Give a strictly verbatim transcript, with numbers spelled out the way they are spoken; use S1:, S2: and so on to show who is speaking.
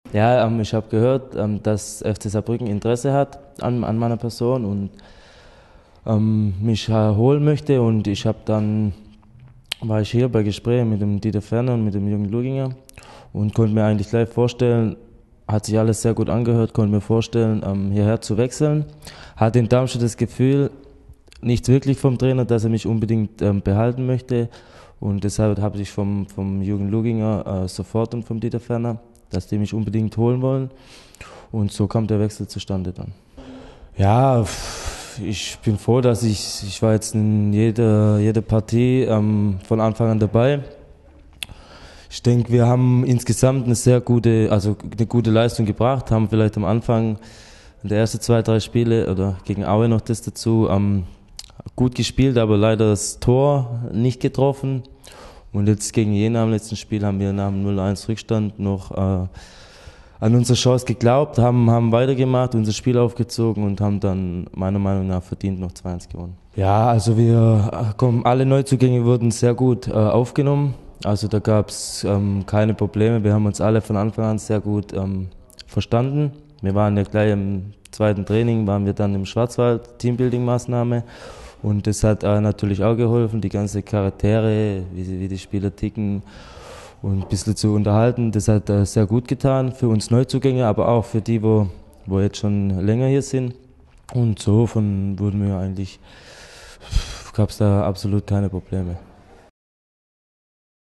S1: Ja, ähm, ich habe gehört, ähm, dass F C Saarbrücken Interesse hat an, an meiner Person und ähm, mich äh, holen möchte. Und ich habe dann, war ich hier bei Gesprächen mit dem Dieter Ferner und mit dem Jürgen Luginger und konnte mir eigentlich gleich vorstellen, hat sich alles sehr gut angehört, konnte mir vorstellen, ähm, hierher zu wechseln. Hatte in Darmstadt das Gefühl, nichts wirklich vom Trainer, dass er mich unbedingt ähm, behalten möchte. Und deshalb habe ich vom, vom Jürgen Luginger äh, sofort und vom Dieter Ferner, dass die mich unbedingt holen wollen. Und so kam der Wechsel zustande dann. Ja, ich bin froh, dass ich, ich war jetzt in jeder, jeder Partie ähm, von Anfang an dabei. Ich denke, wir haben insgesamt eine sehr gute, also eine gute Leistung gebracht, haben vielleicht am Anfang in der ersten zwei, drei Spiele oder gegen Aue noch das dazu ähm, gut gespielt, aber leider das Tor nicht getroffen. Und jetzt gegen Jena im letzten Spiel haben wir nach dem null eins Rückstand noch äh, an unsere Chance geglaubt, haben, haben weitergemacht, unser Spiel aufgezogen und haben dann meiner Meinung nach verdient noch zwei eins gewonnen. Ja, also wir äh, kommen, alle Neuzugänge wurden sehr gut äh, aufgenommen. Also da gab es ähm, keine Probleme. Wir haben uns alle von Anfang an sehr gut ähm, verstanden. Wir waren ja gleich im zweiten Training, waren wir dann im Schwarzwald, Teambuilding-Maßnahme. Und das hat äh, natürlich auch geholfen, die ganze Charaktere, wie, wie die Spieler ticken und ein bisschen zu unterhalten. Das hat äh, sehr gut getan für uns Neuzugänge, aber auch für die, wo, wo jetzt schon länger hier sind. Und so von wurden wir eigentlich, gab es da absolut keine Probleme.